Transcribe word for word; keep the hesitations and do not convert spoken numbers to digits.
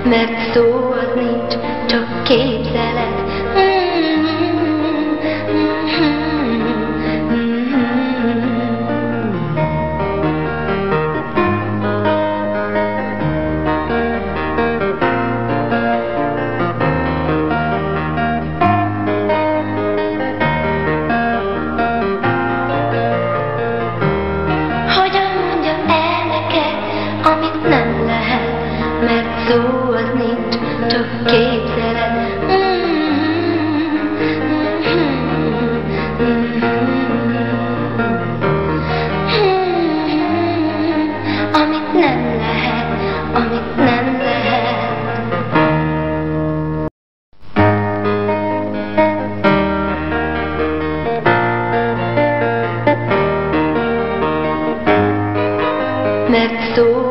mert szó az nincs, csak képzelet. Hogyan mondjam el neked, amit nem lehet, mert szó az nincs, csak képzelet. Amit nem lehet, amit nem lehet. Mert szó